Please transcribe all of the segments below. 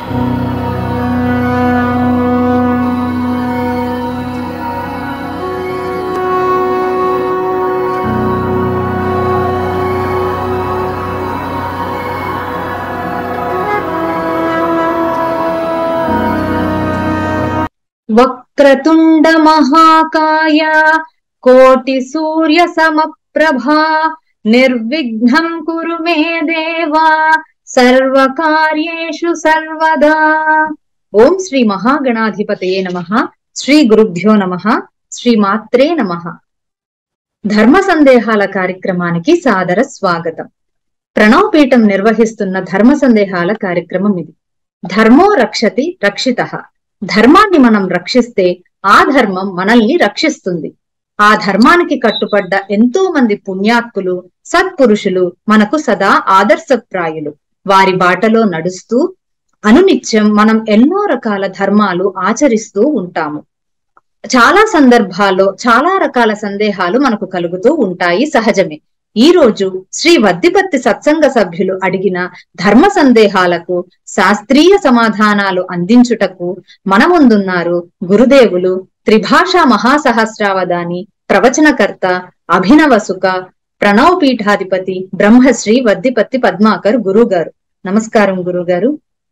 వక్రతుండ మహాకాయ కోటి సూర్య సమప్రభా నిర్విఘ్నం కురు మే దేవా సర్వకార్యేషు సర్వదా. ఓం శ్రీ మహాగణాధిపతయే నమః. శ్రీ గురుభ్యో నమః. శ్రీమాత్రే నమః. ధర్మ సందేహాల కార్యక్రమానికి సాదర స్వాగతం. ప్రణవపీఠం నిర్వహిస్తున్న ధర్మ సందేహాల కార్యక్రమం ఇది. ధర్మో రక్షతి రక్షితః. ధర్మాన్ని మనం రక్షిస్తే ఆ ధర్మం మనల్ని రక్షిస్తుంది. ఆ ధర్మానికి కట్టుబడ్డ ఎంతో మంది పుణ్యాత్ములు, సత్పురుషులు మనకు సదా ఆదర్శప్రాయులు. వారి బాటలో నడుస్తూ అనునిత్యం మనం ఎన్నో రకాల ధర్మాలు ఆచరిస్తూ ఉంటాము. చాలా సందర్భాల్లో చాలా రకాల సందేహాలు మనకు కలుగుతూ ఉంటాయి, సహజమే. ఈ రోజు శ్రీ వద్దిపత్తి సత్సంగ సభ్యులు అడిగిన ధర్మ సందేహాలకు శాస్త్రీయ సమాధానాలు అందించుటకు మన ముందున్నారు గురుదేవులు, త్రిభాషా మహాసహస్రావధాని, ప్రవచనకర్త, అభినవసుక, ప్రణవపీఠాధిపతి బ్రహ్మశ్రీ వద్దిపత్తి పద్మాకర్ గురుగారు. నమస్కారం గురుగారు.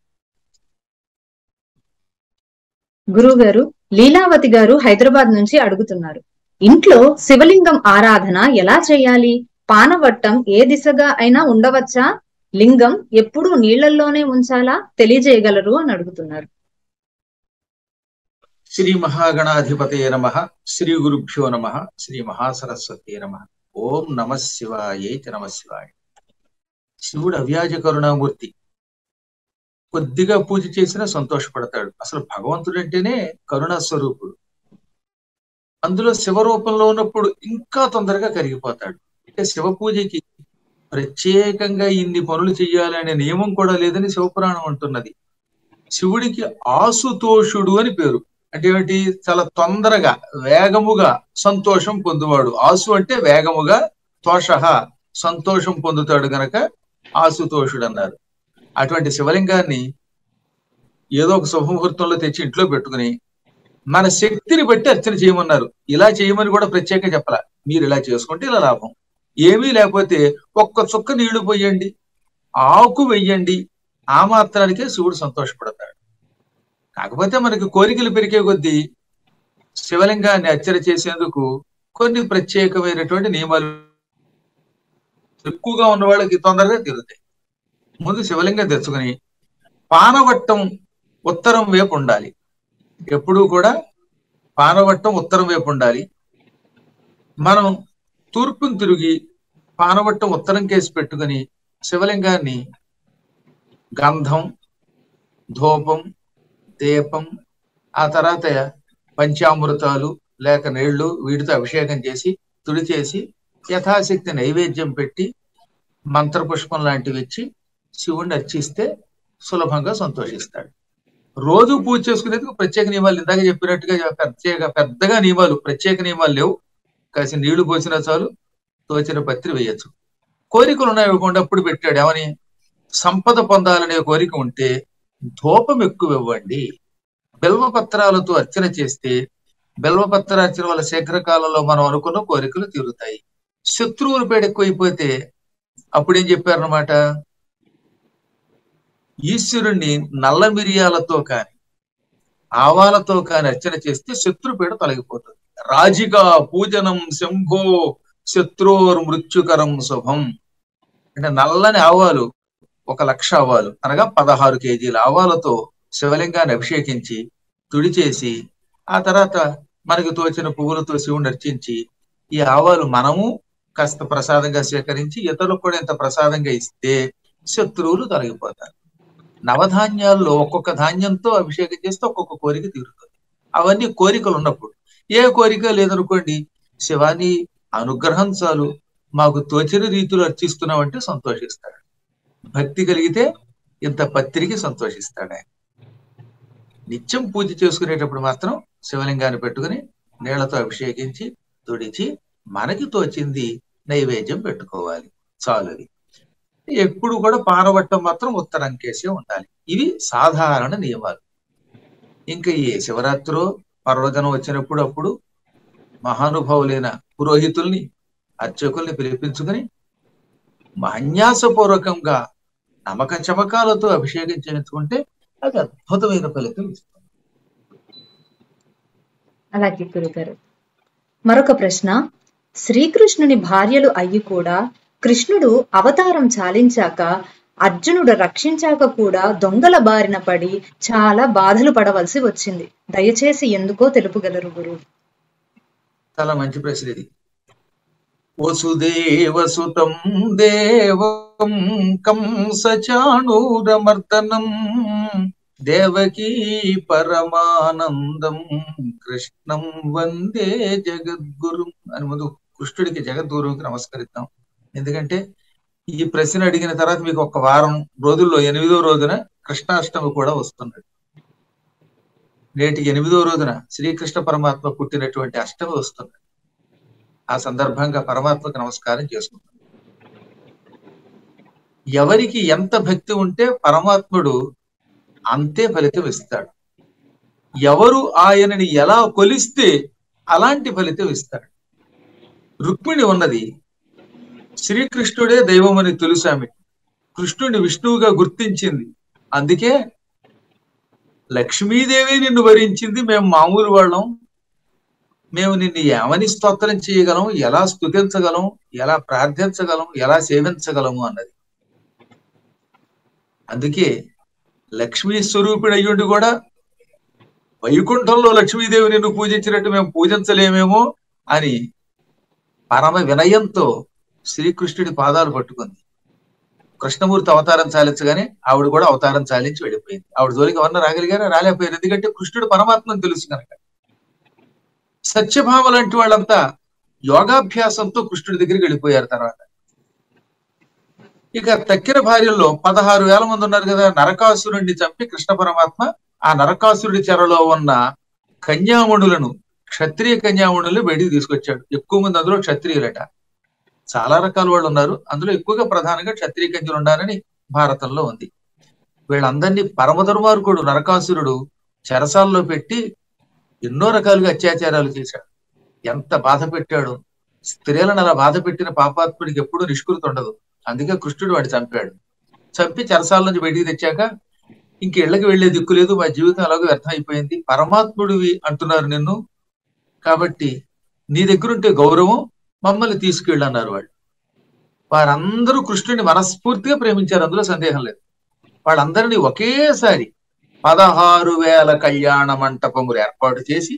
గురుగారు, లీలావతి గారు హైదరాబాద్ నుంచి అడుగుతున్నారు, ఇంట్లో శివలింగం ఆరాధన ఎలా చేయాలి? పానవట్టం ఏ దిశగా అయినా ఉండవచ్చా? లింగం ఎప్పుడూ నీళ్లల్లోనే ఉంచాలా? తెలియజేయగలరు అని అడుగుతున్నారు. శ్రీ మహాగణాధిపతయే నమః. శ్రీ గురుభ్యో నమః. శ్రీ మహాసరస్వతీ నమః. ఓం నమ శివాయ నమ శివాయ. శివుడు అవ్యాజ కరుణామూర్తి. కొద్దిగా పూజ చేసినా సంతోషపడతాడు. అసలు భగవంతుడు అంటేనే కరుణా స్వరూపుడు. అందులో శివరూపంలో ఉన్నప్పుడు ఇంకా తొందరగా కరిగిపోతాడు. అంటే శివ పూజకి ప్రత్యేకంగా ఇన్ని పనులు చెయ్యాలనే నియమం కూడా లేదని శివపురాణం అంటున్నది. శివుడికి ఆశుతోషుడు అని పేరు. అంటే ఏమిటి? చాలా తొందరగా, వేగముగా సంతోషం పొందువాడు. ఆసు అంటే వేగముగా, తోష సంతోషం పొందుతాడు గనక ఆశుతోషుడు అన్నారు. అటువంటి శివలింగాన్ని ఏదో ఒక శుభముహూర్తంలో తెచ్చి ఇంట్లో పెట్టుకుని మన శక్తిని బట్టి అర్చన చేయమన్నారు. ఇలా చేయమని కూడా ప్రత్యేకంగా చెప్పాల. మీరు ఇలా చేసుకుంటే ఇలా లాభం. ఏమీ లేకపోతే ఒక్క చుక్క నీళ్లు పోయండి, ఆకు వెయ్యండి, ఆ మాత్రానికే శివుడు సంతోషపడతాడు. కాకపోతే మనకి కోరికలు పెరిగే కొద్దీ శివలింగాన్ని అర్చన చేసేందుకు కొన్ని ప్రత్యేకమైనటువంటి నియమాలు ఎక్కువగా ఉన్న వాళ్ళకి తొందరగా తీరుతాయి. ముందు శివలింగం తెచ్చుకుని పానవట్టం ఉత్తరం వైపు ఉండాలి. ఎప్పుడూ కూడా పానవట్టం ఉత్తరం వైపు ఉండాలి. మనం తూర్పును తిరిగి పానవట్టం ఉత్తరం కేసి పెట్టుకుని శివలింగాన్ని గంధం, ధూపం, దీపం, ఆ తర్వాత పంచామృతాలు లేక నీళ్లు వీటితో అభిషేకం చేసి తుడిచేసి యథాశక్తి నైవేద్యం పెట్టి మంత్రపుష్పం లాంటివి ఇచ్చి శివుణ్ణి అర్చిస్తే సులభంగా సంతోషిస్తాడు. రోజు పూజ చేసుకునేందుకు ప్రత్యేక నియమాలు, ఇందాక చెప్పినట్టుగా పెద్దగా నియమాలు, ప్రత్యేక నియమాలు లేవు. కాసి నీళ్లు పోసినా చాలు, తోచిన పత్రి వేయచ్చు. కోరికలు ఉన్నాయి అప్పుడు పెట్టాడు. ఏమని? సంపద పొందాలనే కోరిక ఉంటే ధూపం ఎక్కువ ఇవ్వండి. బిల్వపత్రాలతో అర్చన చేస్తే బిల్వపత్రార్చన వల్ల శీఘ్రకాలంలో మనం అనుకున్న కోరికలు తీరుతాయి. శత్రువుల పేడ ఎక్కువైపోతే అప్పుడేం చెప్పారనమాట? ఈశ్వరుణ్ణి నల్ల మిరియాలతో కాని ఆవాలతో కాని అర్చన చేస్తే శత్రుపీడ తొలగిపోతుంది. రాజిగా పూజనం శంభో శత్రుర్ మృత్యుకరం శుభం. అంటే నల్లని ఆవాలు 1,00,000 ఆవాలు అనగా 16 కేజీల ఆవాలతో శివలింగాన్ని అభిషేకించి తుడిచేసి ఆ తర్వాత మనకి తోచిన పువ్వులతో శివుని అర్చించి ఈ ఆవాలు మనము కాస్త ప్రసాదంగా స్వీకరించి ఇతరులకు కూడా ఇంత ప్రసాదంగా ఇస్తే శత్రువులు తొలగిపోతారు. నవధాన్యాల్లో ఒక్కొక్క ధాన్యంతో అభిషేకం చేస్తే ఒక్కొక్క కోరిక తీరుతుంది. అవన్నీ కోరికలు ఉన్నప్పుడు. ఏ కోరిక లేదనుకోండి, శివాని అనుగ్రహం చాలు, మాకు తోచిన రీతిలో అర్చిస్తున్నామంటే సంతోషిస్తాడు. భక్తి కలిగితే ఇంత పత్రికి సంతోషిస్తాడు ఆయన. నిత్యం పూజ చేసుకునేటప్పుడు మాత్రం శివలింగాన్ని పెట్టుకుని నీళ్లతో అభిషేకించి తుడిచి మనకి తోచింది నైవేద్యం పెట్టుకోవాలి, చాలు. అది ఎప్పుడు కూడా పానవట్టం మాత్రం ఉత్తరం కేసే ఉండాలి. ఇవి సాధారణ నియమాలు. ఇంకా ఈ శివరాత్రి పర్వదినం వచ్చినప్పుడు అప్పుడు మహానుభావులైన పురోహితుల్ని అర్చకుల్ని పిలిపించుకుని మన్యాసపూర్వకంగా నమ్మక చమకాలతో అభిషేకం చేయించుకుంటే అది అద్భుతమైన ఫలితం ఇస్తుంది. అలాగే గురుగారు. మరొక ప్రశ్న, శ్రీకృష్ణుని భార్యలు అయ్యి కూడా కృష్ణుడు అవతారం చాలించాక అర్జునుడు రక్షించాక కూడా దొంగల బారిన పడి చాలా బాధలు పడవలసి వచ్చింది. దయచేసి ఎందుకో తెలుపగలరు గురు? చాలా మంచి ప్రశ్న ఇది. వసుదేవసుతం దేవం కంసచాణూరమర్దనం దేవకీ పరమానందం కృష్ణం వందే జగద్గురు అని ముందు కృష్ణుడికి జగద్గురువుకి నమస్కరిద్దాం. ఎందుకంటే ఈ ప్రశ్న అడిగిన తర్వాత మీకు ఒక వారం రోజుల్లో 8వ రోజున కృష్ణాష్టమి కూడా వస్తున్నాడు. నేటి 8వ రోజున శ్రీకృష్ణ పరమాత్మ పుట్టినటువంటి అష్టమి వస్తున్నాడు. ఆ సందర్భంగా పరమాత్మకు నమస్కారం చేసుకుంటాం. ఎవరికి ఎంత భక్తి ఉంటే పరమాత్ముడు అంతే ఫలితం ఇస్తాడు. ఎవరు ఆయనని ఎలా కొలిస్తే అలాంటి ఫలితం ఇస్తాడు. రుక్మిణి ఉన్నది శ్రీకృష్ణుడే దైవం అని తెలుసు ఆమె. కృష్ణుడిని విష్ణువుగా గుర్తించింది. అందుకే లక్ష్మీదేవి నిన్ను వరించింది, మేము మామూలు వాళ్ళం, మేము నిన్ను ఏమని స్తోత్రం చేయగలం, ఎలా స్తుతించగలం, ఎలా ప్రార్థించగలం, ఎలా సేవించగలము అన్నది. అందుకే లక్ష్మీ స్వరూపిణి అయ్యుండి కూడా వైకుంఠంలో లక్ష్మీదేవి నిన్ను పూజించినట్టు మేము పూజించలేమేమో అని పరమ వినయంతో శ్రీకృష్ణుడి పాదాలు పట్టుకుంది. కృష్ణమూర్తి అవతారం చాలించగానే ఆవిడ కూడా అవతారం చాలించి వెళ్ళిపోయింది. ఆవిడ జోలికి ఎవరన్నా రాగలిగారా? రాలేకపోయారు. ఎందుకంటే కృష్ణుడు పరమాత్మని తెలుసు కనుక. సత్యభామ లాంటి వాళ్ళంతా యోగాభ్యాసంతో కృష్ణుడి దగ్గరికి వెళ్ళిపోయారు. తర్వాత ఇక తక్కిన భార్యల్లో 16,000 మంది ఉన్నారు కదా. నరకాసురుడిని చంపి కృష్ణ పరమాత్మ ఆ నరకాసురుడి చెరలో ఉన్న కన్యామణులను, క్షత్రియ కన్యామణులను బయటికి తీసుకొచ్చాడు. ఎక్కువ మంది అందులో క్షత్రియులట. చాలా రకాల వాళ్ళు ఉన్నారు, అందులో ఎక్కువగా ప్రధానంగా క్షత్రియ కన్యలు ఉన్నారని భారతంలో ఉంది. వీళ్ళందరినీ పరమధర్మార్కుడు నరకాసురుడు చెరసాల్లో పెట్టి ఎన్నో రకాలుగా అత్యాచారాలు చేశాడు. ఎంత బాధ పెట్టాడు. స్త్రీలను అలా బాధ పెట్టిన పాపాత్ముడికి ఎప్పుడూ నిష్కృతి ఉండదు. అందుకే కృష్ణుడు వాడిని చంపాడు. చంపి చెరసాల నుంచి బయటికి తెచ్చాక ఇంక ఇళ్ళకి వెళ్లే దిక్కు లేదు, మా జీవితం అలాగే వ్యర్థం అయిపోయింది, పరమాత్ముడివి అంటున్నారు నిన్ను, కాబట్టి నీ దగ్గరుంటే గౌరవం, మమ్మల్ని తీసుకెళ్ళు అన్నారు వాళ్ళు. వారందరూ కృష్ణుడిని మనస్ఫూర్తిగా ప్రేమించారు, అందులో సందేహం లేదు. వాళ్ళందరినీ ఒకేసారి 16,000 కళ్యాణ మంటపములు ఏర్పాటు చేసి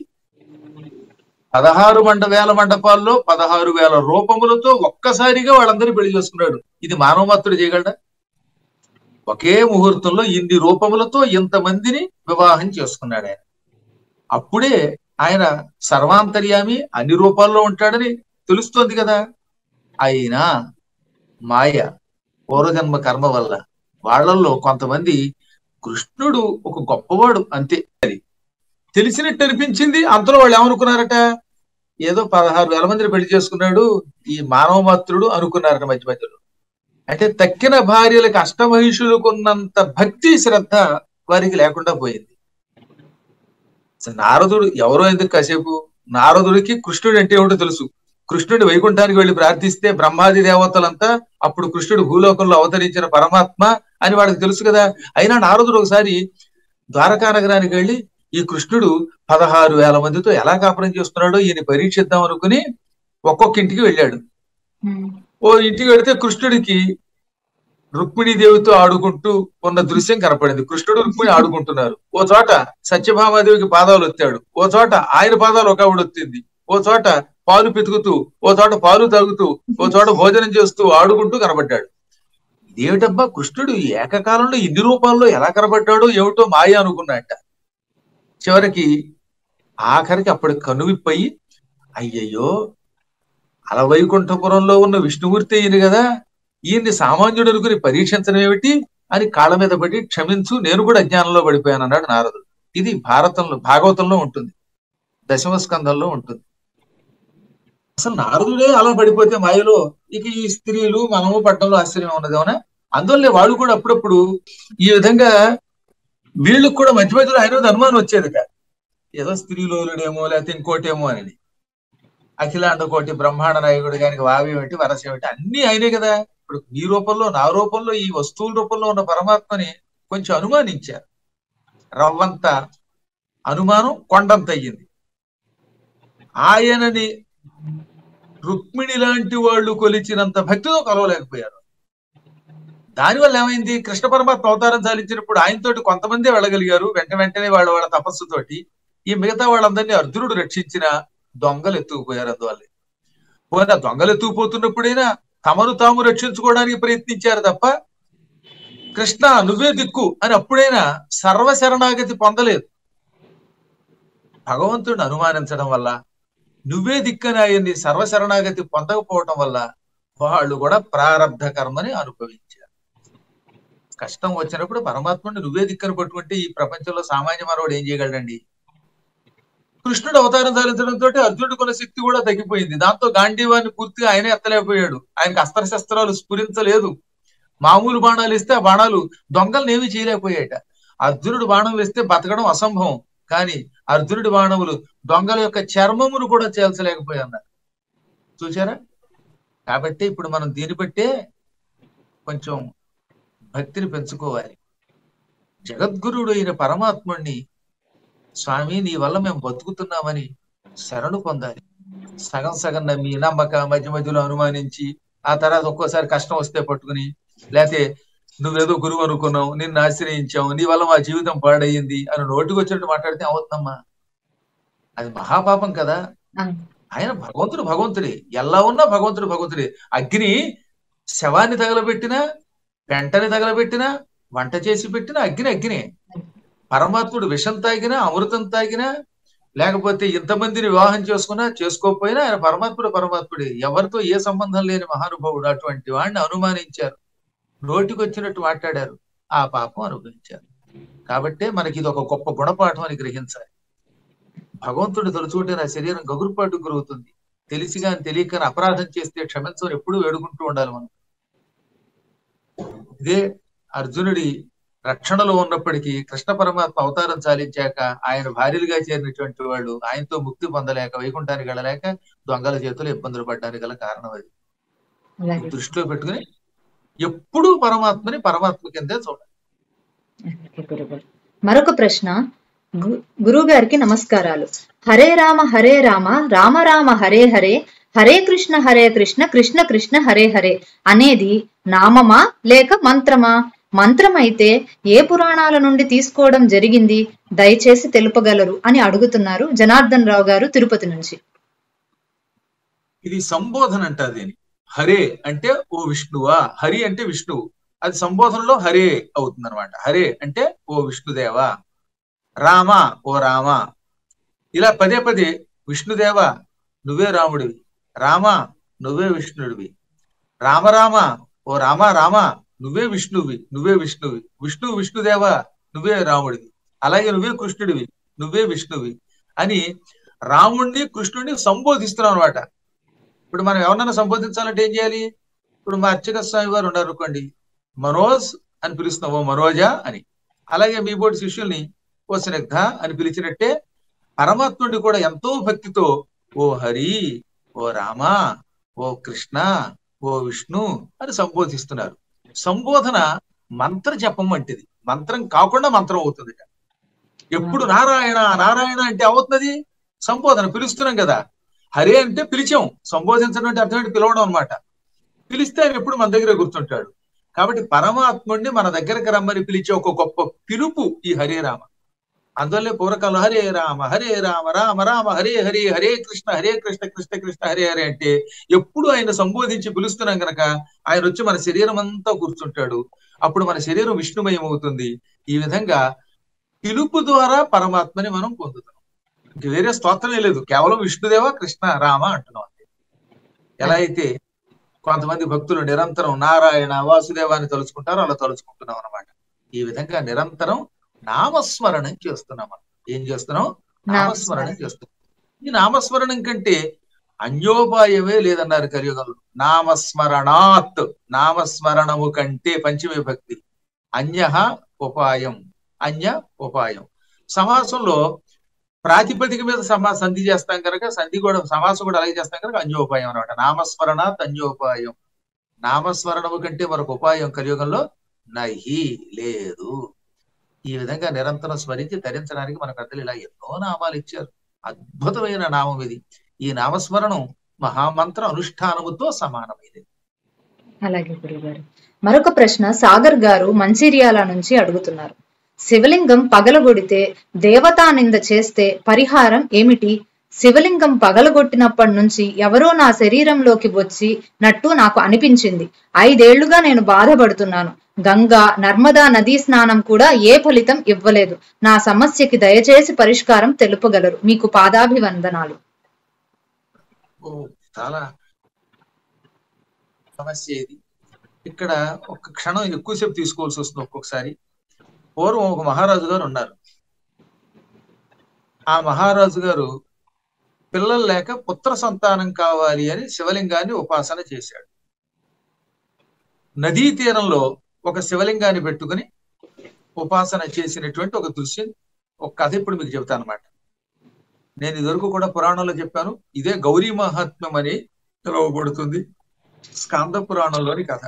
16,000 మండపాల్లో 16,000 రూపములతో ఒక్కసారిగా వాళ్ళందరూ పెళ్లి చేసుకున్నాడు. ఇది మానవమాత్రుడు చేయగలడా? ఒకే ముహూర్తంలో ఇన్ని రూపములతో ఇంతమందిని వివాహం చేసుకున్నాడు ఆయన. అప్పుడే ఆయన సర్వాంతర్యామి, అన్ని రూపాల్లో ఉంటాడని తెలుస్తోంది కదా. అయినా మాయ, పూర్వజన్మ కర్మ వల్ల వాళ్ళల్లో కొంతమంది కృష్ణుడు ఒక గొప్పవాడు అంతే అది తెలిసినట్టు అనిపించింది. అంతలో వాళ్ళు ఏమనుకున్నారట, ఏదో 16,000 మందిని పెళ్లి చేసుకున్నాడు ఈ మానవమాత్రుడు అనుకున్నారట మధ్య మధ్యలో. అంటే తక్కిన భార్యలకు అష్టమహిషులకు ఉన్నంత భక్తి శ్రద్ధ వారికి లేకుండా పోయింది. నారదుడు ఎవరో ఎందుకు కాసేపు, నారదుడికి కృష్ణుడు అంటే ఏమిటో తెలుసు. కృష్ణుడి వైకుంఠానికి వెళ్లి ప్రార్థిస్తే బ్రహ్మాది దేవతలంతా అప్పుడు కృష్ణుడు భూలోకంలో అవతరించిన పరమాత్మ అని వాడికి తెలుసు కదా. అయినా నారదుడు ఒకసారి ద్వారకా నగరానికి వెళ్ళి ఈ కృష్ణుడు 16,000 మందితో ఎలా కాపురం చేస్తున్నాడో ఈయన పరీక్షిద్దాం అనుకుని ఒక్కొక్క ఇంటికి వెళ్ళాడు. ఓ ఇంటికి వెళితే కృష్ణుడికి రుక్మిణీదేవితో ఆడుకుంటూ ఉన్న దృశ్యం కనపడింది. కృష్ణుడు రుక్మిణి ఆడుకుంటున్నారు. ఓ చోట సత్యభామాదేవికి పాదాలు ఒత్తాడు, ఓ చోట ఆయన పాదాలు ఒక ఆవిడ ఒత్తింది, ఓ చోట పాలు పితుకుతూ, ఓ చోట పాలు తాగుతూ, ఓ చోట భోజనం చేస్తూ ఆడుకుంటూ కనబడ్డాడు. ఇదేమిటబ్బా కృష్ణుడు ఏకకాలంలో ఇన్ని రూపాల్లో ఎలా కనబడ్డాడో ఏమిటో మాయ అనుకున్నట్ట. చివరికి ఆఖరికి అప్పటి కనువిప్పయి, అయ్యయ్యో అలవైకుంఠపురంలో ఉన్న విష్ణుమూర్తి అయ్యింది కదా, ఈయన్ని సామాన్యుడు అనుకుని పరీక్షించడం ఏమిటి అని కాళ్ళ మీద పడి క్షమించు, నేను కూడా అజ్ఞానంలో పడిపోయాను అన్నాడు నారదుడు. ఇది భాగవతంలో ఉంటుంది, 10వ స్కంధంలో ఉంటుంది. అసలు నారదుడే అలా పడిపోతే మాయలో ఇక ఈ స్త్రీలు మనము పట్టణంలో ఆశ్చర్యం ఉన్నదేమన్నా. అందువల్లే వాళ్ళు కూడా అప్పుడప్పుడు ఈ విధంగా వీళ్ళకి కూడా మధ్య మధ్యలో ఆయన మీద అనుమానం వచ్చేదిట, ఏదో స్త్రీలోలుడేమో లేకపోతే ఇంకోటేమో అని. అఖిలాండ కోటి బ్రహ్మాండ నాయకుడు గారికి వావి ఏమిటి వరస ఏమిటి అన్ని ఆయనే కదా. ఇప్పుడు మీ రూపంలో నా రూపంలో ఈ వస్తువుల రూపంలో ఉన్న పరమాత్మని కొంచెం అనుమానించారు. రవ్వంత అనుమానం కొండంత అయ్యింది. ఆయనని రుక్మిణి లాంటి వాళ్ళు కొలిచినంత భక్తితో కలవలేకపోయారు. దానివల్ల ఏమైంది, కృష్ణ పరమాత్మ అవతారం చాలించినప్పుడు ఆయనతోటి కొంతమందే వెళ్ళగలిగారు వెంటనే వాళ్ళ వాళ్ళ తపస్సుతోటి. ఈ మిగతా వాళ్ళందరినీ అర్జునుడు రక్షించిన దొంగలు ఎత్తుకుపోయారు. అందువల్ల పోయినా దొంగలు ఎత్తుకుపోతున్నప్పుడైనా తమను తాము రక్షించుకోవడానికి ప్రయత్నించారు తప్ప కృష్ణ నువ్వే దిక్కు అని అప్పుడైనా సర్వశరణాగతి పొందలేదు. భగవంతుడిని అనుమానించడం వల్ల, నువ్వే దిక్కని ఆయన్ని సర్వశరణాగతి పొందకపోవటం వల్ల వాళ్ళు కూడా ప్రారబ్ధ కర్మని అనుభవించారు. కష్టం వచ్చినప్పుడు పరమాత్ముడిని నువ్వే దిక్కని పట్టుకుంటే ఈ ప్రపంచంలో సామాన్య మానవుడు ఏం చేయగలడండి? కృష్ణుడు అవతారం సాధించడంతో అర్జునుడు కొన్న శక్తి కూడా తగ్గిపోయింది. దాంతో గాంధీవాన్ని పూర్తిగా ఆయనే ఎత్తలేకపోయాడు. ఆయనకు అస్త్రశస్త్రాలు స్ఫురించలేదు. మామూలు బాణాలు ఇస్తే ఆ బాణాలు దొంగలను ఏమీ చేయలేకపోయాట. అర్జునుడు బాణం వేస్తే బతకడం అసంభవం, కానీ అర్జునుడి బాణములు దొంగల యొక్క చర్మమును కూడా చేల్చలేకపోయాన్నారు. చూసారా? కాబట్టి ఇప్పుడు మనం దీన్ని బట్టే కొంచెం భక్తిని పెంచుకోవాలి. జగద్గురుడు అయిన పరమాత్ముడిని స్వామి నీ వల్ల మేము బతుకుతున్నామని శరణు పొందాలి. సగం సగం నమ్మి నమ్మక మధ్య మధ్యలో అనుమానించి ఆ తర్వాత ఒక్కోసారి కష్టం వస్తే పట్టుకుని, లేకపోతే నువ్వేదో గురువు అనుకున్నావు, నిన్ను ఆశ్రయించావు, నీ వల్ల మా జీవితం పాడయింది అని నోటికి వచ్చినట్టు మాట్లాడితే అవుతుందమ్మా, అది మహాపాపం కదా. ఆయన భగవంతుడే, ఎలా ఉన్నా భగవంతుడే. అగ్ని శవాన్ని తగలబెట్టినా, పెంటని తగలబెట్టినా, వంట చేసి పెట్టినా అగ్నే. పరమాత్ముడు విషం తాగినా, అమృతం తాగినా, లేకపోతే ఇంతమందిని వివాహం చేసుకున్నా చేసుకోకపోయినా ఆయన పరమాత్ముడే. ఎవరితో ఏ సంబంధం లేని మహానుభావుడు. అటువంటి వాడిని అనుమానించారు, నోటికి వచ్చినట్టు మాట్లాడారు, ఆ పాపం అనుభవించారు. కాబట్టే మనకి ఇది ఒక గొప్ప గుణపాఠం అని గ్రహించాలి. భగవంతుడు తలుచుకుంటే నా శరీరం గగురుపాటు గురవుతుంది, తెలిసిగా తెలియక అపరాధం చేస్తే క్షమించని ఎప్పుడూ వేడుకుంటూ ఉండాలి మనం. ఇదే అర్జునుడి రక్షణలో ఉన్నప్పటికీ కృష్ణ పరమాత్మ అవతారం చాలించాక ఆయన భార్యలుగా చేరినటువంటి వాళ్ళు ఆయనతో ముక్తి పొందలేక, వైకుంఠానికి వెళ్ళలేక దొంగల చేతులు ఇబ్బందులు పడడానికి గల కారణం అది. దృష్టిలో పెట్టుకుని ఎప్పుడూ పరమాత్మ కిందే చూడాలి. మరొక ప్రశ్న. గురువు గారికి నమస్కారాలు. హరే రామ రామ రామ హరే హరే, హరే కృష్ణ కృష్ణ కృష్ణ హరే హరే అనేది నామమా లేక మంత్రమా? మంత్రమైతే ఏ పురాణాల నుండి తీసుకోవడం జరిగింది, దయచేసి తెలుపగలరు అని అడుగుతున్నారు జనార్దన్ రావు గారు తిరుపతి నుంచి. ఇది సంబోధన అంటారు. హరే అంటే ఓ విష్ణువా, హరి అంటే విష్ణువు, అది సంబోధనలో హరే అవుతుంది అనమాట. హరే అంటే ఓ విష్ణుదేవా, రామ ఓ రామ, ఇలా పదే పదే విష్ణుదేవ నువ్వే రాముడివి, రామ నువ్వే విష్ణుడివి, రామ ఓ రామ నువ్వే విష్ణువి, విష్ణుదేవ నువ్వే రాముడివి, అలాగే నువ్వే కృష్ణుడివి, నువ్వే విష్ణువి అని రాముడిని కృష్ణుడిని సంబోధిస్తున్నాం అనమాట. ఇప్పుడు మనం ఎవరినైనా సంబోధించాలంటే ఏం చేయాలి? ఇప్పుడు మా అర్చక స్వామి వారు ఉన్నారు అనుకోండి, మనోజ్ అని పిలుస్తున్నాం, ఓ మనోజా అని. అలాగే మీ బోటి శిష్యుల్ని ఓ స్నిగ్ధ అని పిలిచినట్టే పరమాత్ముడి కూడా ఎంతో భక్తితో ఓ హరి, ఓ రామ, ఓ కృష్ణ, ఓ విష్ణు అని సంబోధిస్తున్నారు. సంబోధన మంత్ర జపం వంటిది, మంత్రం కాకుండా మంత్రం అవుతుంది. ఎప్పుడు నారాయణ అంటే అవుతుంది సంబోధన, పిలుస్తున్నాం కదా. హరే అంటే పిలిచాం, సంబోధించడం అంటే అర్థం ఏంటి? పిలవడం అనమాట. పిలిస్తే ఆయన ఎప్పుడు మన దగ్గర గుర్తుంటాడు. కాబట్టి పరమాత్ముడిని మన దగ్గరకు రమ్మని పిలిచే ఒక గొప్ప పిలుపు ఈ హరే రామ. అందువల్లే పూర్వకాలం హరే రామ రామ రామ హరే హరే, హరే కృష్ణ కృష్ణ కృష్ణ హరే హరే అంటే ఎప్పుడు ఆయన సంబోధించి పిలుస్తున్నాం గనక ఆయన వచ్చి మన శరీరం అంతా కూర్చుంటాడు. అప్పుడు మన శరీరం విష్ణుమయం అవుతుంది. ఈ విధంగా పిలుపు ద్వారా పరమాత్మని మనం పొందుతాం. ఇంక వేరే స్తోత్రమే లేదు, కేవలం విష్ణుదేవ కృష్ణ రామ అంటున్నాం అంతే. ఎలా అయితే కొంతమంది భక్తులు నిరంతరం నారాయణ వాసుదేవాన్ని తలుచుకుంటారో అలా తలుచుకుంటున్నాం అనమాట. ఈ విధంగా నిరంతరం నామస్మరణం చేస్తున్నాం. మనం ఏం చేస్తున్నాం? నామస్మరణం చేస్తున్నాం. ఈ నామస్మరణం కంటే అన్యోపాయమే లేదన్నారు కలియుగంలో. నామస్మరణాత్, నామస్మరణము కంటే పంచమీ భక్తి, అన్యః ఉపాయం అన్య ఉపాయం. సమాసంలో ప్రాతిపదిక మీద సంధి చేస్తాం కనుక సంధి కూడా సమాసం కూడా అలాగే చేస్తాం కనుక అన్యోపాయం అనమాట. నామస్మరణ అన్యోపాయం. నామస్మరణము కంటే మరొక ఉపాయం కలియుగంలో నహి లేదు. ఈ విధంగా నిరంతరం స్మరించి ధరించడానికి మన పెద్దలు ఇలా ఎన్నో నామాలు ఇచ్చారు. అద్భుతమైన నామం ఇది. ఈ నామస్మరణం మహామంత్ర అనుష్ఠానముతో సమానమైనది. అలాగే గురుగారు. మరొక ప్రశ్న సాగర్ గారు మంచిర్యాల నుంచి అడుగుతున్నారు. శివలింగం పగలగొడితే దేవతా నింద చేస్తే పరిహారం ఏమిటి? శివలింగం పగలగొట్టినప్పటి నుంచి ఎవరో నా శరీరంలోకి వచ్చి నట్టు నాకు అనిపించింది. 5 ఏళ్లుగా నేను బాధపడుతున్నాను. గంగా నర్మదా నదీ స్నానం కూడా ఏ ఫలితం ఇవ్వలేదు. నా సమస్యకి దయచేసి పరిష్కారం తెలుపగలరు. మీకు పాదాభివందనాలు. చాలా సమస్య ఇది. ఇక్కడ ఒక క్షణం ఎక్కువసేపు తీసుకోవాల్సి వస్తుంది ఒక్కొక్కసారి. పూర్వం ఒక మహారాజు గారు ఉన్నారు. ఆ మహారాజు గారు పిల్లలు లేక పుత్ర సంతానం కావాలి అని శివలింగాన్ని ఉపాసన చేశాడు. నదీ తీరంలో ఒక శివలింగాన్ని పెట్టుకుని ఉపాసన చేసినటువంటి ఒక దృశ్యం, ఒక కథ ఇప్పుడు మీకు చెబుతాను అనమాట. నేను ఇదివరకు కూడా పురాణంలో చెప్పాను. ఇదే గౌరీ మహాత్మ్యం అని పిలువబడుతుంది. స్కాంద పురాణంలోని కథ.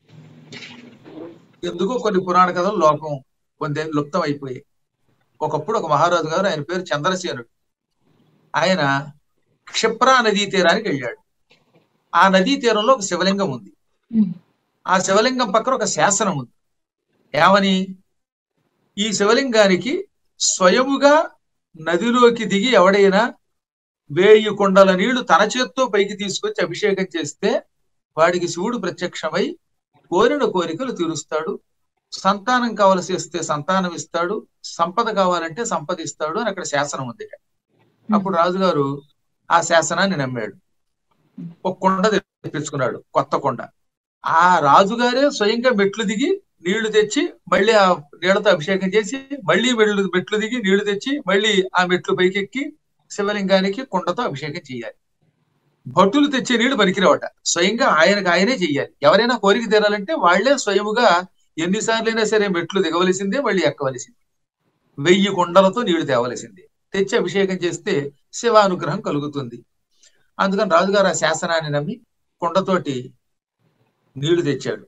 ఎందుకో కొన్ని పురాణ కథలు లోకం కొంత లుప్తం అయిపోయాయి. ఒకప్పుడు ఒక మహారాజు గారు, ఆయన పేరు చంద్రసేనుడు. ఆయన క్షిప్రా నదీ తీరానికి వెళ్ళాడు. ఆ నదీ తీరంలో ఒక శివలింగం ఉంది. ఆ శివలింగం పక్కన ఒక శాసనం ఉంది. ఏమని? ఈ శివలింగానికి స్వయముగా నదిలోకి దిగి ఎవడైనా 1000 కుండల నీళ్లు తన చేత్తో పైకి తీసుకొచ్చి అభిషేకం చేస్తే వాడికి శివుడు ప్రత్యక్షమై కోరిన కోరికలు తీరుస్తాడు. సంతానం కావలసి వస్తే సంతానం ఇస్తాడు, సంపద కావాలంటే సంపద ఇస్తాడు అని అక్కడ శాసనం ఉంది. అప్పుడు రాజుగారు ఆ శాసనాన్ని నమ్మాడు. ఒక కొండ తెప్పించుకున్నాడు, కొత్త కొండ. ఆ రాజుగారే స్వయంగా మెట్లు దిగి నీళ్లు తెచ్చి మళ్ళీ ఆ నీళ్లతో అభిషేకం చేసి మళ్ళీ మెట్లు దిగి నీళ్లు తెచ్చి మళ్ళీ ఆ మెట్లు పైకెక్కి శివలింగానికి కుండతో అభిషేకం చేయాలి. భటులు తెచ్చే నీళ్లు పనికిరావట, స్వయంగా ఆయనే చెయ్యాలి. ఎవరైనా కోరిక తీరాలంటే వాళ్లే స్వయముగా ఎన్నిసార్లైనా సరే మెట్లు దిగవలసిందే, మళ్ళీ ఎక్కవలసిందే. 1000 కుండలతో నీళ్లు తేవలసిందే. తెచ్చి అభిషేకం చేస్తే శివానుగ్రహం కలుగుతుంది. అందుకని రాజుగారు ఆ శాసనాన్ని నమ్మి కుండతోటి నీళ్లు తెచ్చాడు.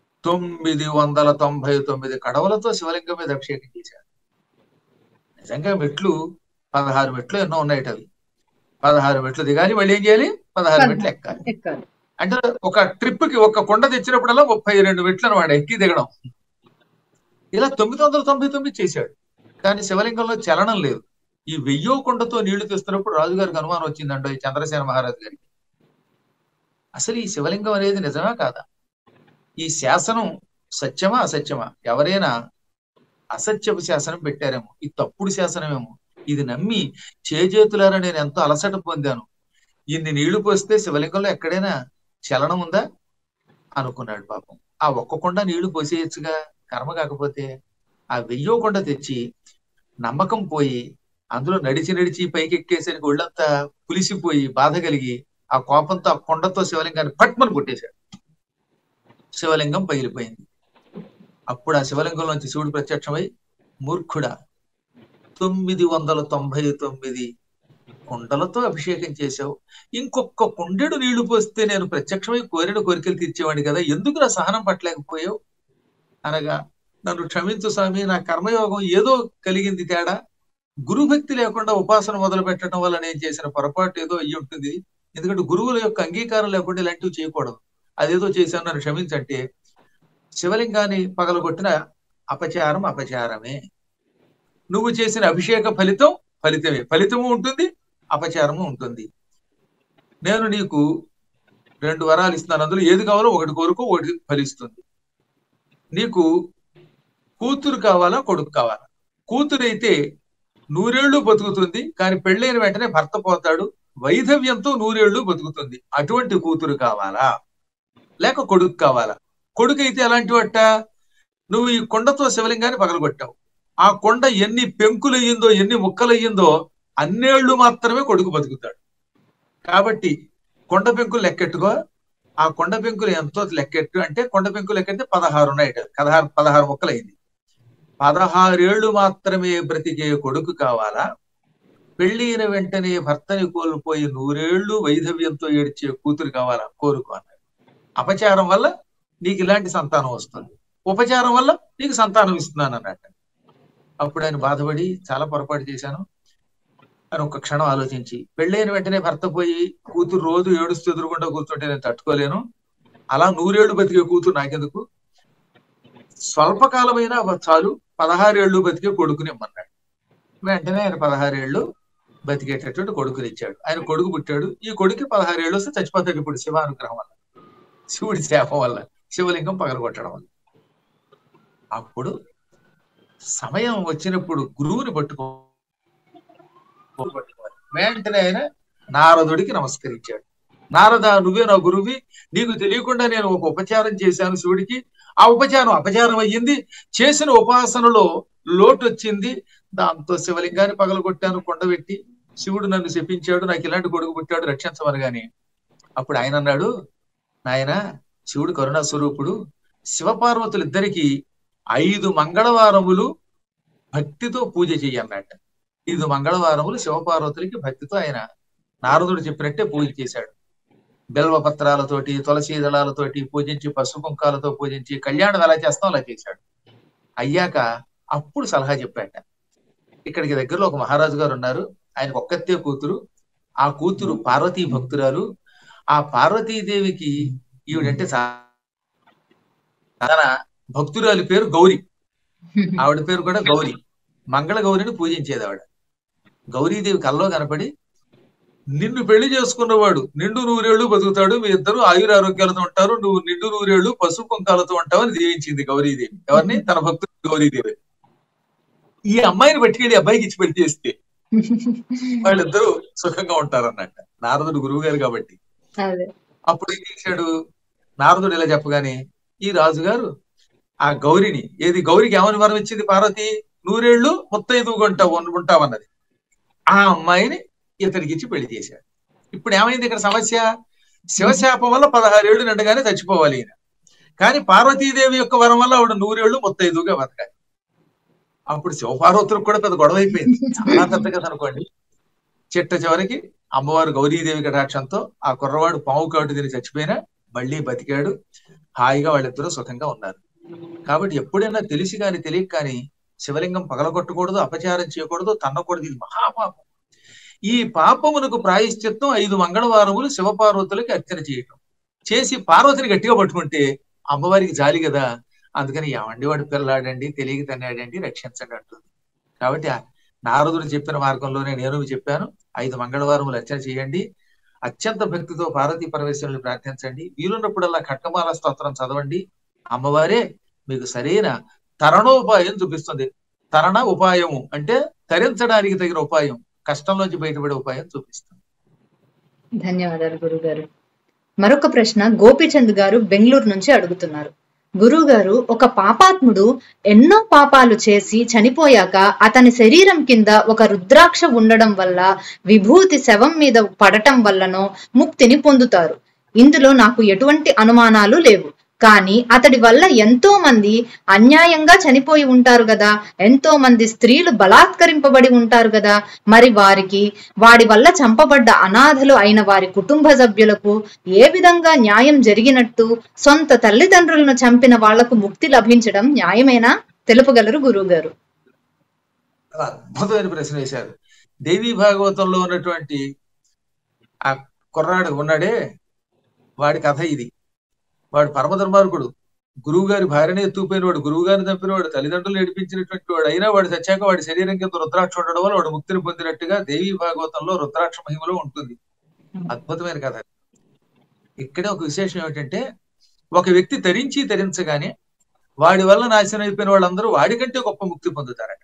999 కడవలతో శివలింగం మీద అభిషేకం చేశాడు. నిజంగా మెట్లు 16 మెట్లు ఎన్నో ఉన్నాయట. అవి 16 మెట్లు దిగాలి, మళ్ళీ ఏం చేయాలి? 16 మెట్లు ఎక్కాలి. అంటే ఒక ట్రిప్ కి ఒక కొండ తెచ్చినప్పుడల్లా 32 మెట్లు అనమాట ఎక్కి దిగడం. ఇలా 999 చేశాడు. కానీ శివలింగంలో చలనం లేదు. ఈ 1000వ కొండతో నీళ్లు తెస్తున్నప్పుడు రాజుగారికి అనుమానం వచ్చిందండి ఈ చంద్రసేన మహారాజు గారికి. అసలు ఈ శివలింగం అనేది నిజమా కాదా? ఈ శాసనం సత్యమా అసత్యమా? ఎవరైనా అసత్యపు శాసనం పెట్టారేమో, ఇది తప్పుడు శాసనమేమో. ఇది నమ్మి చేజేతులారా నేను ఎంతో అలసట పొందాను. ఇన్ని నీళ్లు పోస్తే శివలింగంలో ఎక్కడైనా చలనం ఉందా అనుకున్నాడు. పాపం ఆ ఒక్క కొండ నీళ్లు పోసేయచ్చుగా, కర్మ కాకపోతే. ఆ 1000వ కొండ తెచ్చి నమ్మకం పోయి అందులో నడిచి పైకి ఎక్కేసరికి ఒళ్ళంతా పులిసిపోయి బాధ కలిగి ఆ కోపంతో ఆ కొండతో శివలింగాన్ని పట్మని కొట్టేశాడు. శివలింగం పగిలిపోయింది. అప్పుడు ఆ శివలింగంలోంచి శివుడు ప్రత్యక్షమై, మూర్ఖుడా, 999 కుండలతో అభిషేకం చేశావు. ఇంకొక కుండెడు నీళ్లు పోస్తే నేను ప్రత్యక్షమై కోరిన కోరికలు తీర్చేవాడిని కదా, ఎందుకు నా సహనం పట్టలేకపోయావు అనగా, నన్ను క్షమించు స్వామి, నా కర్మయోగం ఏదో కలిగింది తేడా. గురుభక్తి లేకుండా ఉపాసన మొదలు పెట్టడం వల్ల నేను చేసిన పొరపాటు ఏదో అయ్యి ఉంటుంది. ఎందుకంటే గురువుల యొక్క అంగీకారం లేకుండా ఇలాంటివి చేయకూడదు. అదేదో చేశాను, నన్ను క్షమించంటే శివలింగాన్ని పగలగొట్టిన అపచారమే. నువ్వు చేసిన అభిషేక ఫలితము ఉంటుంది, అపచారము ఉంటుంది. నేను నీకు 2 వరాలు ఇస్తున్నాను, అందులో ఏది కావాలో ఒకటి కోరుకో, ఒకటి ఫలిస్తుంది. నీకు కూతురు కావాలా కొడుకు కావాలా? కూతురైతే 100 ఏళ్ళు బతుకుతుంది, కానీ పెళ్ళైన వెంటనే భర్త పోతాడు, వైధవ్యంతో 100 ఏళ్ళు బతుకుతుంది. అటువంటి కూతురు కావాలా లేక కొడుకు కావాలా? కొడుకు అయితే ఎలాంటి వట్ట? నువ్వు ఈ కొండతో శివలింగాన్ని పగలగొట్టావు. ఆ కొండ ఎన్ని పెంకులయ్యిందో, ఎన్ని ముక్కలయ్యిందో అన్నేళ్లు మాత్రమే కొడుకు బతుకుతాడు. కాబట్టి కొండ పెంకులు లెక్కెట్టుకో. ఆ కొండ పెంకులు ఎంతో లెక్కెట్టు అంటే కొండ పెంకులు లెక్కెడితే 16 ఉన్నాయి. 16 ముక్కలైంది. 16 మాత్రమే బ్రతికే కొడుకు కావాలా, పెళ్ళైన వెంటనే భర్తని కోల్పోయి 100 వైధవ్యంతో ఏడ్చే కూతురు కావాలా? కోరుకో అన్నాడు. అపచారం వల్ల నీకు ఇలాంటి సంతానం వస్తుంది, ఉపచారం వల్ల నీకు సంతానం ఇస్తున్నాను అన్నట్టు. అప్పుడు ఆయన బాధపడి చాలా పొరపాటు చేశాను అని ఒక క్షణం ఆలోచించి, పెళ్ళైన వెంటనే భర్త పోయి కూతురు రోజు ఏడుస్తూ ఎదురుకుండా కూర్చుంటే నేను తట్టుకోలేను, అలా 100 ఏళ్ళు బతికే కూతురు నాకెందుకు, స్వల్పకాలమైనా చాలు, 16 ఏళ్ళు బతికే కొడుకుని ఇమ్మన్నాడు. వెంటనే ఆయన 16 ఏళ్ళు బతికేటటువంటి కొడుకుని ఇచ్చాడు. ఆయన కొడుకు పుట్టాడు. ఈ కొడుకు 16 ఏళ్ళు వస్తే చచ్చిపోతాడు ఇప్పుడు శివానుగ్రహం వల్ల, శివుడి శాపం వల్ల, శివలింగం పగలగొట్టడం వల్ల. అప్పుడు సమయం వచ్చినప్పుడు గురువుని పట్టుకోవాలి. వెంటనే ఆయన నారదుడికి నమస్కరించాడు. నారద, నువ్వే నా గురువి, నీకు తెలియకుండా నేను ఒక ఉపచారం చేశాను శివుడికి, ఆ ఉపచారం అపచారం అయ్యింది, చేసిన ఉపాసనలో లోటు వచ్చింది, దాంతో శివలింగాన్ని పగలగొట్టాను కొండబెట్టి, శివుడు నన్ను శపించాడు, నాకు ఇలాంటి కొడుకు పుట్టాడు, రక్షించమనగాని అప్పుడు ఆయన అన్నాడు, నాయన శివుడు కరుణా స్వరూపుడు, శివపార్వతులు ఇద్దరికి 5 మంగళవారములు భక్తితో పూజ చెయ్యన్నట్ట. 5 మంగళవారములు శివపార్వతులకి భక్తితో ఆయన నారదుడు చెప్పినట్టే పూజ చేశాడు. బిల్వపత్రాలతోటి, తులసీ దళాలతోటి పూజించి, పసుపు కుంకాలతో పూజించి, కళ్యాణం ఎలా చేస్తాం అలా చేశాడు. అయ్యాక అప్పుడు సలహా చెప్పాట. ఇక్కడికి దగ్గరలో ఒక మహారాజు గారు ఉన్నారు, ఆయనకు ఒక్కతే కూతురు, ఆ కూతురు పార్వతీ భక్తురాలు. ఆ పార్వతీదేవికి ఈవిడంటే తన భక్తురాలి పేరు గౌరి, ఆవిడ పేరు కూడా గౌరి. మంగళ గౌరిని పూజించేది ఆవిడ. గౌరీదేవి కల్లో కనపడి, నిన్ను పెళ్లి చేసుకున్నవాడు నిండు 100 ఏళ్ళు బతుకుతాడు, మీ ఇద్దరు ఆయురారోగ్యాలతో ఉంటారు, నువ్వు నిండు 100 ఏళ్ళు పసుపు కుంకాలతో ఉంటావని దీవించింది గౌరీదేవి. ఎవరిని? తన భక్తుడు గౌరీదేవి. ఈ అమ్మాయిని పట్టుకెళ్ళి అబ్బాయికి ఇచ్చి పెళ్లి చేస్తే వాళ్ళిద్దరూ సుఖంగా ఉంటారు అన్నట్ట. నారదుడు గురువు గారు కాబట్టి. అప్పుడు ఏం చేశాడు నారదుడు? ఇలా చెప్పగానే ఈ రాజుగారు ఆ గౌరిని, ఏది గౌరికి ఏమని వరం ఇచ్చింది పార్వతి? 100 ఏళ్ళు ముత్తైదువుగా ఉంటావన్నది. ఆ అమ్మాయిని ఇతనికి ఇచ్చి పెళ్లి చేశాడు. ఇప్పుడు ఏమైంది ఇక్కడ సమస్య? శివశాపం వల్ల 16 ఏళ్ళు నిండగానే చచ్చిపోవాలి ఈయన, కానీ పార్వతీదేవి యొక్క వరం వల్ల ఆవిడ 100 ఏళ్ళు ముత్తైదువుగా బతకాలి. అప్పుడు శివపార్వతులకు కూడా పెద్ద గొడవ అయిపోయింది. చాలా పెద్ద కథ అనుకోండి. చిట్ట చివరికి అమ్మవారు గౌరీదేవి కటాక్షంతో ఆ కుర్రవాడు పాము కాటు తిని చచ్చిపోయినా మళ్ళీ బతికాడు. హాయిగా వాళ్ళిద్దరూ సుఖంగా ఉన్నారు. కాబట్టి ఎప్పుడైనా తెలిసి కానీ తెలియక కానీ శివలింగం పగలగొట్టకూడదు, అపచారం చేయకూడదు, తన్నకూడదు. ఇది మహాపాపం. ఈ పాపమునకు ప్రాయశ్చిత్తం 5 మంగళవారములు శివపార్వతులకి అర్చన చేయటం. చేసి పార్వతిని గట్టిగా పట్టుకుంటే అమ్మవారికి జాలి కదా, అందుకని ఏమండి వాడు పిల్లాడండి, తెలియక తన్నాడండి, రక్షించండి అంటుంది. కాబట్టి నారదుడు చెప్పిన మార్గంలోనే నేను చెప్పాను. 5 మంగళవారములు అర్చన చేయండి, అత్యంత భక్తితో పార్వతీ పరమేశ్వరుని ప్రార్థించండి, వీలున్నప్పుడల్లా ఖడ్గమాల స్తోత్రం చదవండి. అమ్మవారే మీకు సరైన తరణోపాయం చూపిస్తుంది. తరణ ఉపాయము అంటే తరించడానికి తగిన ఉపాయం, కష్టంలోంచి బయటపడే ఉపాయం చూపిస్తుంది. ధన్యవాదాలు గురుగారు. మరొక ప్రశ్న గోపీచంద్ గారు బెంగళూరు నుంచి అడుగుతున్నారు. గురుగారు, ఒక పాపాత్ముడు ఎన్నో పాపాలు చేసి చనిపోయాక అతని శరీరం కింద ఒక రుద్రాక్ష ఉండడం వల్ల, విభూతి శవం మీద పడటం వల్లనో ముక్తిని పొందుతారు. ఇందులో నాకు ఎటువంటి అనుమానాలు లేవు. కానీ అతడి వల్ల ఎంతో మంది అన్యాయంగా చనిపోయి ఉంటారు కదా, ఎంతో మంది స్త్రీలు బలాత్కరింపబడి ఉంటారు కదా, మరి వాడి వల్ల చంపబడ్డ అనాథలు అయిన వారి కుటుంబ సభ్యులకు ఏ విధంగా న్యాయం జరిగినట్టు? సొంత తల్లిదండ్రులను చంపిన వాళ్లకు ముక్తి లభించడం న్యాయమేనా? తెలుపగలరు గురువు గారు. అద్భుతమైన ప్రశ్న వేశారు. దేవీ భాగవతంలో ఉన్నటువంటి ఆ కుర్రాడు ఉన్నాడే, వాడి కథ ఇది. వాడు పరమధర్మార్కుడు, గురువు గారి భార్యనే ఎత్తుకుపోయిన వాడు, గురువు గారిని చంపినవాడు, తల్లిదండ్రులు ఏడిపించినటువంటి వాడు. అయినా వాడు చచ్చాక వాడి శరీరం కింద రుద్రాక్ష ఉండడం వల్ల వాడు ముక్తిని పొందినట్టుగా దేవీ భాగవతంలో రుద్రాక్ష మహిమలో ఉంటుంది. అద్భుతమైన కథ. ఇక్కడే ఒక విశేషం ఏమిటంటే, ఒక వ్యక్తి తరించగానే వాడి వల్ల నాశనం అయిపోయిన వాళ్ళందరూ వాడికంటే గొప్ప ముక్తి పొందుతారట.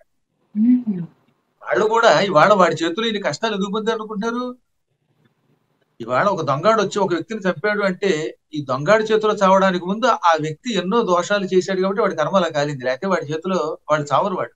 వాళ్ళు కూడా ఇవాళ వాడి చేతులు ఇన్ని కష్టాలు ఎందుకు పొందారు అనుకుంటారు? ఇవాళ ఒక దొంగాడు వచ్చి ఒక వ్యక్తిని చంపాడు అంటే, ఈ దొంగాడి చేతిలో చావడానికి ముందు ఆ వ్యక్తి ఎన్నో దోషాలు చేశాడు కాబట్టి వాడి కర్మ అలా కాలింది. లేకపోతే వాడి చేతిలో వాడు చావరు. వాడు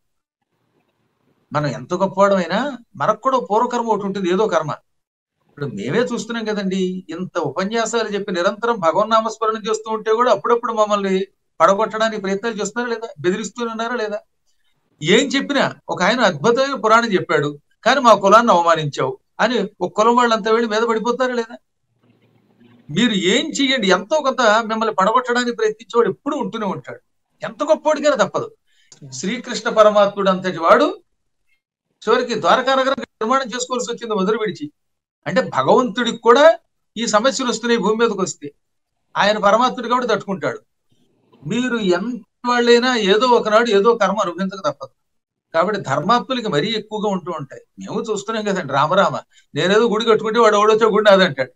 మనం ఎంత గొప్పవాడమైనా మనకు కూడా పూర్వకర్మ ఒకటి ఉంటుంది, ఏదో కర్మ. ఇప్పుడు మేమే చూస్తున్నాం కదండి, ఇంత ఉపన్యాసాలు చెప్పి నిరంతరం భగవన్నామస్మరణ చేస్తూ ఉంటే కూడా అప్పుడప్పుడు మమ్మల్ని పడగొట్టడానికి ప్రయత్నాలు చేస్తున్నారా లేదా, బెదిరిస్తూనే ఉన్నారా లేదా? ఏం చెప్పినా ఒక ఆయన అద్భుతమైన పురాణం చెప్పాడు, కానీ మా కులాన్ని అవమానించావు అని ఒక కులం వాళ్ళంతా వెళ్ళి మీద పడిపోతారా లేదా? మీరు ఏం చెయ్యండి, ఎంతో కొంత మిమ్మల్ని పడగొట్టడానికి ప్రయత్నించేవాడు ఎప్పుడు ఉంటూనే ఉంటాడు. ఎంత గొప్పవాడికైనా తప్పదు. శ్రీకృష్ణ పరమాత్ముడు అంతటి వాడు చివరికి ద్వారకానగరం నిర్మాణం చేసుకోవాల్సి వచ్చింది మొదలు విడిచి. అంటే భగవంతుడికి కూడా ఈ సమస్యలు వస్తున్నాయి భూమి మీదకి వస్తే. ఆయన పరమాత్ముడు కాబట్టి తట్టుకుంటాడు. మీరు ఎంత వాళ్ళైనా ఏదో ఒకనాడు ఏదో కర్మ అనుభవించక తప్పదు. కాబట్టి ధర్మాత్ములకి మరీ ఎక్కువగా ఉంటూ ఉంటాయి. మేము చూస్తున్నాం కదండి, రామరామ నేనేదో గుడి కట్టుకుంటే వాడు ఎవడొచ్చో గుడి నాదంటాడు.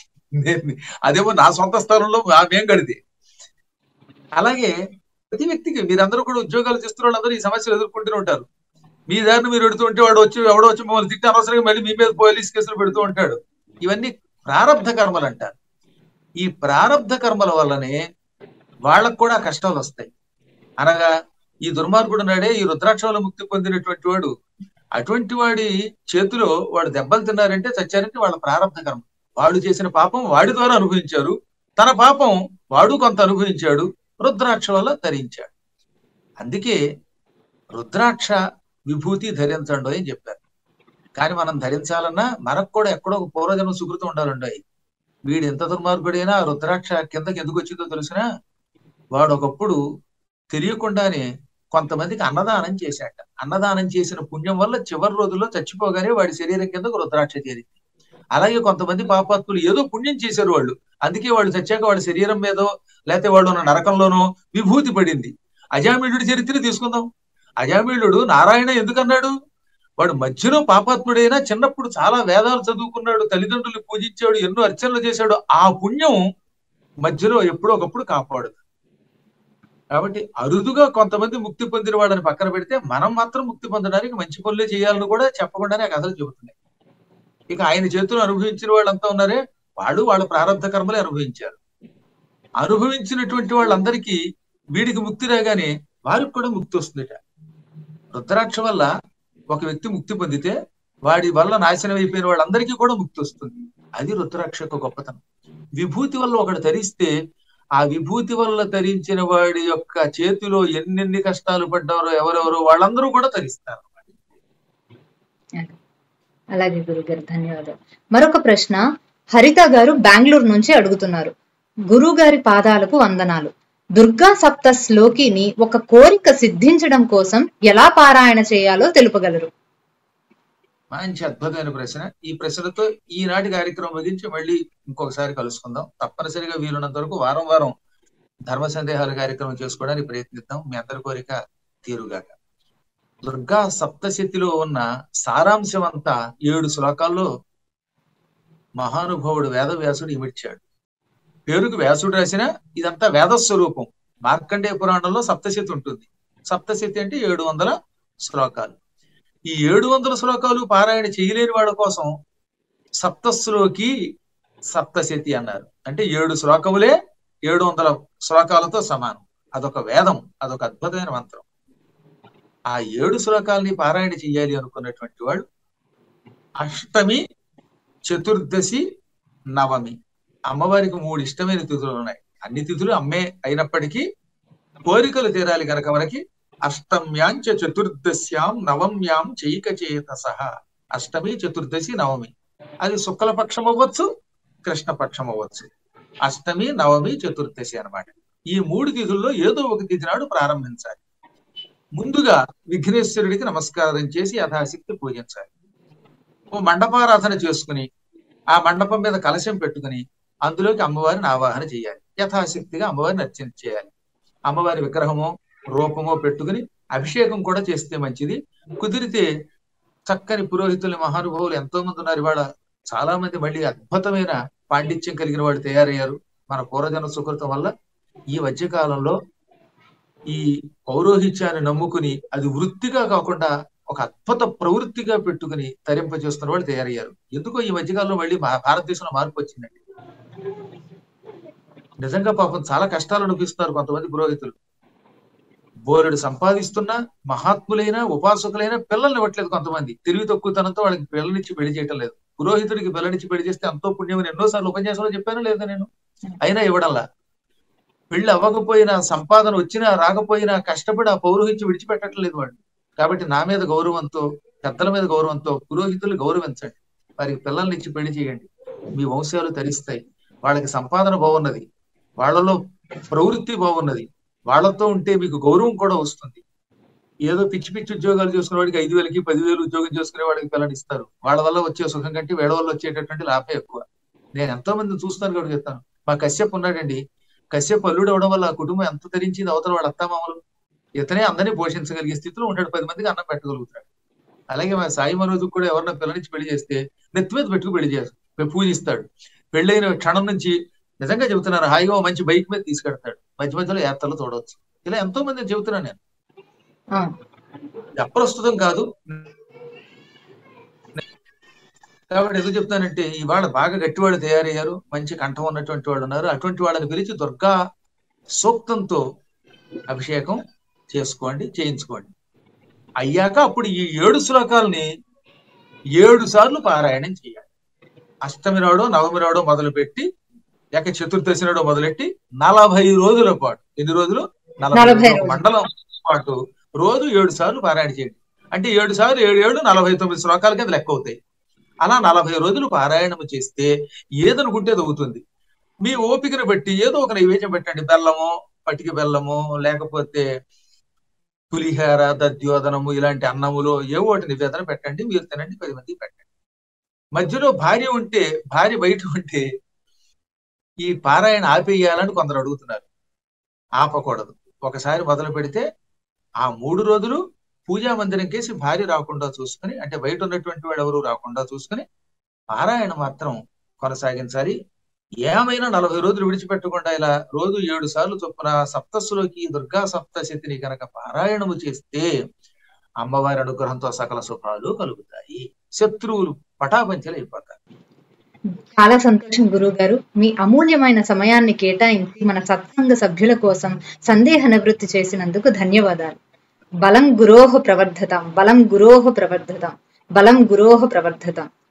అదేమో నా సొంత స్థలంలో మేం కడితే. అలాగే ప్రతి వ్యక్తికి, మీరందరూ కూడా ఉద్యోగాలు చేస్తున్న వాళ్ళందరూ ఈ సమస్యలు ఎదుర్కొంటూనే ఉంటారు. మీ దారిని మీరు పెడుతూ ఉంటే వాడు వచ్చి ఎవడో వచ్చి మమ్మల్ని తిట్టి అనవసరంగా మళ్ళీ మీ మీద పోలీస్ కేసులు పెడుతూ ఉంటాడు. ఇవన్నీ ప్రారంధ కర్మలు అంటారు. ఈ ప్రారంధ కర్మల వల్లనే వాళ్ళకు కూడా కష్టాలు వస్తాయి. అనగా ఈ దుర్మార్గుడు నాడే ఈ రుద్రాక్షల ముక్తి పొందినటువంటి వాడు, అటువంటి వాడి చేతిలో వాడు దెబ్బలు తిన్నారంటే చచ్చారంటే వాళ్ళ ప్రారంధ కర్మ. వాడు చేసిన పాపం వాడి ద్వారా అనుభవించారు, తన పాపం వాడు కొంత అనుభవించాడు, రుద్రాక్ష వల్ల ధరించాడు. అందుకే రుద్రాక్ష విభూతి ధరించండి అని చెప్పారు. కానీ మనం ధరించాలన్నా మనకు కూడా ఎక్కడో ఒక పూర్వజన్మ సుకృతం ఉండాలండి. వీడు ఎంత దుర్మార్గుడైనా ఆ రుద్రాక్ష కిందకి ఎందుకు వచ్చిందో తెలిసినా, వాడు ఒకప్పుడు తెలియకుండానే కొంతమందికి అన్నదానం చేశాట. అన్నదానం చేసిన పుణ్యం వల్ల చివరి రోజుల్లో చచ్చిపోగానే వాడి శరీరం కిందకు రుద్రాక్ష చేరింది. అలాగే కొంతమంది పాపాత్ములు ఏదో పుణ్యం చేశారు వాళ్ళు, అందుకే వాళ్ళు చచ్చాక వాళ్ళ శరీరం మీదో లేకపోతే వాళ్ళు ఉన్న నరకంలోనో విభూతి పడింది. అజామిళుడి చరిత్ర తీసుకుందాం. అజామిళుడు నారాయణ ఎందుకన్నాడు? వాడు మధ్యలో పాపాత్ముడైనా చిన్నప్పుడు చాలా వేదాలు చదువుకున్నాడు, తల్లిదండ్రులు పూజించాడు, ఎన్నో అర్చనలు చేశాడు. ఆ పుణ్యం మధ్యలో ఎప్పుడో ఒకప్పుడు కాపాడు. కాబట్టి అరుదుగా కొంతమంది ముక్తి పొందిన వాళ్ళని పక్కన పెడితే మనం మాత్రం ముక్తి పొందడానికి మంచి పనులే చేయాలని కూడా చెప్పకుండానే ఆ కథలు చెబుతున్నాయి. ఇక ఆయన చేతులు అనుభవించిన వాళ్ళంతా ఉన్నారే, వాళ్ళు వాళ్ళ ప్రారంభ కర్మలే అనుభవించారు. అనుభవించినటువంటి వాళ్ళందరికీ వీడికి ముక్తి రాగానే వారికి కూడా ముక్తి వస్తుందట. రుద్రాక్ష వల్ల ఒక వ్యక్తి ముక్తి పొందితే వాడి వల్ల నాశనం అయిపోయిన వాళ్ళందరికీ కూడా ముక్తి వస్తుంది. అది రుద్రాక్ష యొక్క గొప్పతనం. విభూతి వల్ల ఒకడు ధరిస్తే ఆ విభూతి వల్ల ధరించిన వాడి యొక్క చేతిలో ఎన్నెన్ని కష్టాలు పడ్డారో ఎవరెవరో వాళ్ళందరూ కూడా ధరిస్తారు. అలాగే గురుగారు, ధన్యవాదాలు. మరొక ప్రశ్న హరిత గారు బెంగళూరు నుంచి అడుగుతున్నారు. గురువు గారి పాదాలకు వందనాలు. దుర్గా సప్త శ్లోకిని ఒక కోరిక సిద్ధించడం కోసం ఎలా పారాయణ చేయాలో తెలుపగలరు? మంచి అద్భుతమైన ప్రశ్న. ఈ ప్రశ్నతో ఈనాటి కార్యక్రమం ముగించి మళ్ళీ ఇంకొకసారి కలుసుకుందాం. తప్పనిసరిగా వీలున్నంత వరకు వారం వారం ధర్మ సందేహాల కార్యక్రమం చేసుకోవడానికి ప్రయత్నిద్దాం. మీ అందరి కోరిక తీరుగాక. దుర్గా సప్తశతిలో ఉన్న సారాంశం అంతా 7 శ్లోకాల్లో మహానుభావుడు వేదవ్యాసుడు ఇమిడ్చాడు. పేరుకు వ్యాసుడు రాసిన ఇదంతా వేదస్వరూపం. మార్కండేయ పురాణంలో సప్తశతి ఉంటుంది. సప్తశతి అంటే 700 శ్లోకాలు. ఈ 700 శ్లోకాలు పారాయణ చేయలేని వాళ్ళ కోసం సప్తశ్లోకి సప్తశతి అన్నారు. అంటే 7 శ్లోకములే 700 శ్లోకాలతో సమానం. అదొక వేదం, అదొక అద్భుతమైన మంత్రం. ఆ 7 శ్లోకాలని పారాయణ చెయ్యాలి అనుకున్నటువంటి వాడు అష్టమి, చతుర్దశి, నవమి, అమ్మవారికి 3 ఇష్టమైన తిథులు ఉన్నాయి. అన్ని తిథులు అమ్మే అయినప్పటికీ కోరికలు తీరాలి కనుక మనకి అష్టమ్యాంచ చతుర్దశ్యాం నవమ్యాం చైకచేతసః. అష్టమి, చతుర్దశి, నవమి. అది శుక్లపక్షం అవ్వచ్చు, కృష్ణపక్షం అవ్వచ్చు. అష్టమి, నవమి, చతుర్దశి అన్నమాట. ఈ 3 తిథుల్లో ఏదో ఒక తిథి నాడు ప్రారంభించాలి. ముందుగా విఘ్నేశ్వరుడికి నమస్కారం చేసి యథాశక్తి పూజించాలి. ఓ మండపారాధన చేసుకుని ఆ మండపం మీద కలశం పెట్టుకుని అందులోకి అమ్మవారిని ఆవాహన చేయాలి. యథాశక్తిగా అమ్మవారిని అర్చన చేయాలి. అమ్మవారి విగ్రహమో రూపమో పెట్టుకుని అభిషేకం కూడా చేస్తే మంచిది. కుదిరితే చక్కని పురోహితులు మహానుభావులు ఎంతో మంది ఉన్నారు. ఇవాళ చాలా మంది మళ్ళీ అద్భుతమైన పాండిత్యం కలిగిన వాళ్ళు తయారయ్యారు మన పూర్వజన సుకృతం వల్ల. ఈ మధ్యకాలంలో ఈ పౌరోహిత్యాన్ని నమ్ముకుని అది వృత్తిగా కాకుండా ఒక అద్భుత ప్రవృత్తిగా పెట్టుకుని తరింపజేస్తున్న వాళ్ళు తయారయ్యారు. ఎందుకో ఈ మధ్యకాలంలో మళ్ళీ భారతదేశంలో మార్పు వచ్చిందండి. నిజంగా పాపం చాలా కష్టాలు అనిపిస్తున్నారు కొంతమంది పురోహితులు. బోరెడు సంపాదిస్తున్నా మహాత్ములైనా ఉపాసకులైనా పిల్లల్ని ఇవ్వట్లేదు. కొంతమంది తెలివి తక్కువతనంతో వాళ్ళకి పిల్లనిచ్చి పెళ్లి చేయటం లేదు. పురోహితుడికి పిల్లనిచ్చి పెళ్లి చేస్తే ఎంతో పుణ్యం అని ఎన్నోసార్లు ఉపన్యాసంలో చెప్పాను లేదా నేను. అయినా ఇవ్వడంలా. పెళ్లి అవ్వకపోయినా, సంపాదన వచ్చినా రాకపోయినా కష్టపడి ఆ పౌరోహిత్యం విడిచిపెట్టట్లేదు వాళ్ళు. కాబట్టి నా మీద గౌరవంతో, పెద్దల మీద గౌరవంతో పురోహితులు గౌరవించండి. వారికి పిల్లల్ని ఇచ్చి పెళ్లి చేయండి. మీ వంశాలు తరిస్తాయి. వాళ్ళకి సంపాదన బాగున్నది, వాళ్ళలో ప్రవృత్తి బాగున్నది, వాళ్ళతో ఉంటే మీకు గౌరవం కూడా వస్తుంది. ఏదో పిచ్చి పిచ్చి ఉద్యోగాలు చేసుకునే వాడికి 5,000కి 10,000 ఉద్యోగం చేసుకునే వాడికి పిల్లలు ఇస్తారు. వాళ్ళ వల్ల వచ్చే సుఖం కంటే వీళ్ళ వల్ల వచ్చేటటువంటి లాభం ఎక్కువ. నేను ఎంతో మంది చూస్తాను కాబట్టి చెప్తాను. మా కశ్యప్ ఉన్నాడండి. కశ్యప్ అల్లుడు అవడం వల్ల ఆ కుటుంబం ఎంత ధరించింది. అవతల వాళ్ళ అత్తామామలు, ఇతనే అందరినీ పోషించగలిగే స్థితిలో ఉంటాడు. 10 మందికి అన్నం పెట్టగలుగుతాడు. అలాగే మా సాయి మనోజుకు కూడా ఎవరన్నా పిల్లనిచ్చి పెళ్లి చేస్తే నెత్తి మీద పెట్టుకు పెళ్లి చేస్తాడు, పూజిస్తాడు. పెళ్ళైన క్షణం నుంచి నిజంగా చెబుతున్నాను, హాయిగా మంచి బైక్ మీద తీసుకెడతాడు. మధ్య మధ్యలో యాత్రలు చూడవచ్చు. ఇలా ఎంతో మంది చెబుతున్నాను నేను. అప్రస్తుతం కాదు. కాబట్టి ఎందుకు చెప్తానంటే, ఇవాళ బాగా గట్టివాళ్ళు తయారయ్యారు, మంచి కంఠం ఉన్నటువంటి వాళ్ళు ఉన్నారు. అటువంటి వాళ్ళని పిలిచి దుర్గా సూక్తంతో అభిషేకం చేసుకోండి, చేయించుకోండి. అయ్యాక అప్పుడు ఈ 7 శ్లోకాలని 7 సార్లు పారాయణం చేయాలి. అష్టమి నాడో నవమి నాడో మొదలుపెట్టి చతుర్దశి నాడో మొదలెట్టి 40 రోజుల పాటు, ఎన్ని రోజులు? 40 మండలం పాటు రోజు 7 సార్లు పారాయణ చేయండి. అంటే 7 సార్లు 7 7 49 శ్లోకాల కింద లెక్క అవుతాయి. అలా 40 రోజులు పారాయణము చేస్తే ఏదనుకుంటే అవుతుంది. మీ ఓపికను బట్టి ఏదో ఒక నైవేద్యం పెట్టండి. బెల్లము, పటిక బెల్లము, లేకపోతే పులిహార, దద్యోదనము, ఇలాంటి అన్నములో ఏవో ఒకటి నివేదన పెట్టండి. మీరు తినండి, 10 మందికి పెట్టండి. మధ్యలో భార్య ఉంటే, భార్య బయట ఉంటే ఈ పారాయణ ఆపేయాలని కొందరు అడుగుతున్నారు. ఆపకూడదు. ఒకసారి మొదలు పెడితే ఆ 3 రోజులు పూజా మందిరం కేసి భార్య రాకుండా చూసుకుని, అంటే బయట ఉన్నటువంటి వాడు ఎవరు రాకుండా చూసుకుని పారాయణ మాత్రం కొనసాగించాలి. ఏమైనా 40 రోజులు విడిచిపెట్టకుండా ఇలా రోజు 7 సార్లు చొప్పున సప్తస్సులోకి దుర్గా సప్తశతిని కనుక పారాయణము చేస్తే అమ్మవారి అనుగ్రహంతో సకల శుభాలు కలుగుతాయి. శత్రువులు పటాపంచలు అయిపోతారు. చాలా సంతోషం గురువు గారు. మీ అమూల్యమైన సమయాన్ని కేటాయించి మన సత్సంగ సభ్యుల కోసం సందేహ నివృత్తి చేసినందుకు ధన్యవాదాలు. బలం గురోహ ప్రవర్ధతం, బలం గురోహ ప్రవర్ధతం, బలం గురోహ ప్రవర్ధతం.